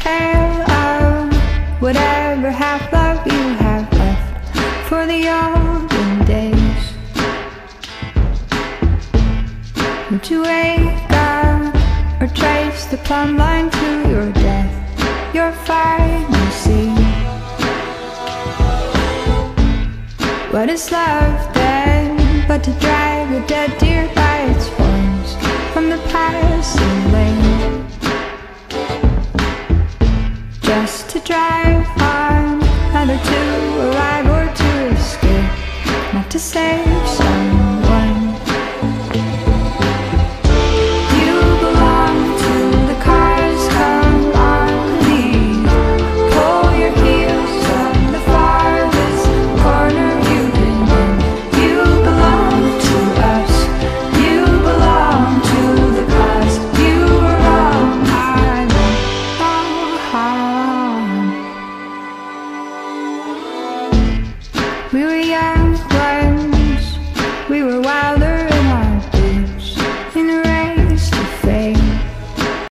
tale of whatever half-love you have left for the olden days. Would you wake up or trace the plumb line to your death, your final scene? What is love then but to drag a dead deer by its horns from the passing lane, just to drive on, either to arrive or to escape, not to save someone. You belong to the cars, come on, leave. Pull your heels from the farthest corner you've been in. You belong to us, you belong to the cause. You were wrong, I won't. We were young,